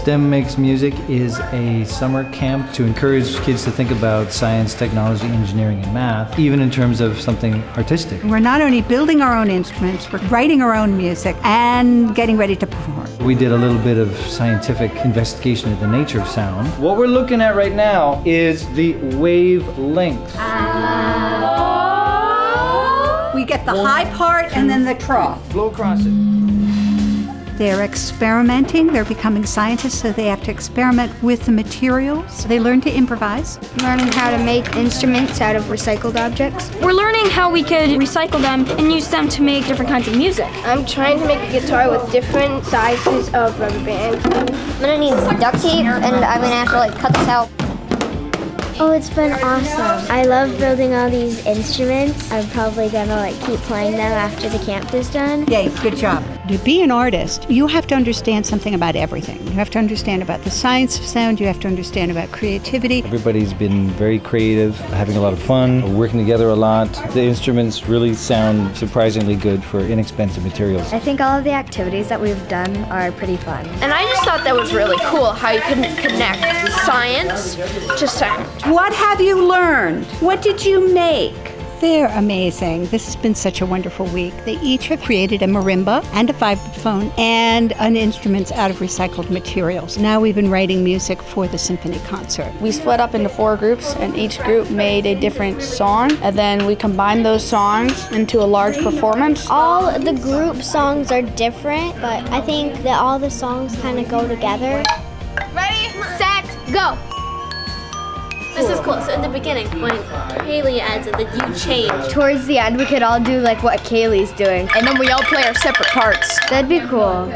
STEM Makes Music is a summer camp to encourage kids to think about science, technology, engineering, and math, even in terms of something artistic. We're not only building our own instruments, we're writing our own music and getting ready to perform. We did a little bit of scientific investigation of the nature of sound. What we're looking at right now is the wavelength. We get the high part and then the trough. Blow across it. They're experimenting, they're becoming scientists, so they have to experiment with the materials. They learn to improvise. Learning how to make instruments out of recycled objects. We're learning how we could recycle them and use them to make different kinds of music. I'm trying to make a guitar with different sizes of rubber bands. I'm gonna need duct tape and I'm gonna have to cut this out. Oh, it's been awesome. I love building all these instruments. I'm probably gonna keep playing them after the camp is done. Yay, good job. To be an artist, you have to understand something about everything. You have to understand about the science of sound, you have to understand about creativity. Everybody's been very creative, having a lot of fun, working together a lot. The instruments really sound surprisingly good for inexpensive materials. I think all of the activities that we've done are pretty fun. And I just thought that was really cool, how you can connect science to sound. What have you learned? What did you make? They're amazing. This has been such a wonderful week. They each have created a marimba and a vibraphone and an instruments out of recycled materials. Now we've been writing music for the symphony concert. We split up into 4 groups and each group made a different song and then we combined those songs into a large performance. All the group songs are different, but I think that all the songs kind of go together. Ready, set, go! This is cool. So in the beginning, when Kaylee adds it, then you change. Towards the end, we could all do what Kaylee's doing. And then we all play our separate parts. That'd be cool.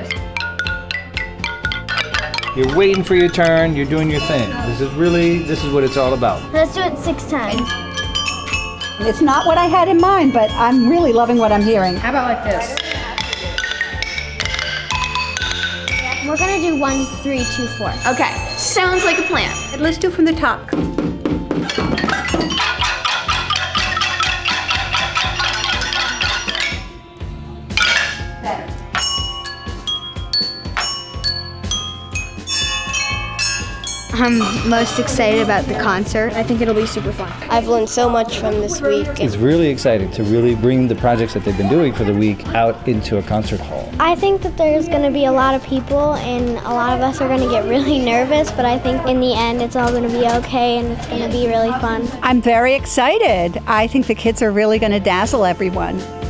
You're waiting for your turn, you're doing your thing. This is what it's all about. Let's do it 6 times. It's not what I had in mind, but I'm really loving what I'm hearing. How about like this? We're gonna do 1, 3, 2, 4. Okay, sounds like a plan. Let's do from the top. I'm most excited about the concert. I think it'll be super fun. I've learned so much from this week. It's really exciting to really bring the projects that they've been doing for the week out into a concert hall. I think that there's going to be a lot of people and a lot of us are going to get really nervous, but I think in the end it's all going to be okay and it's going to be really fun. I'm very excited. I think the kids are really going to dazzle everyone.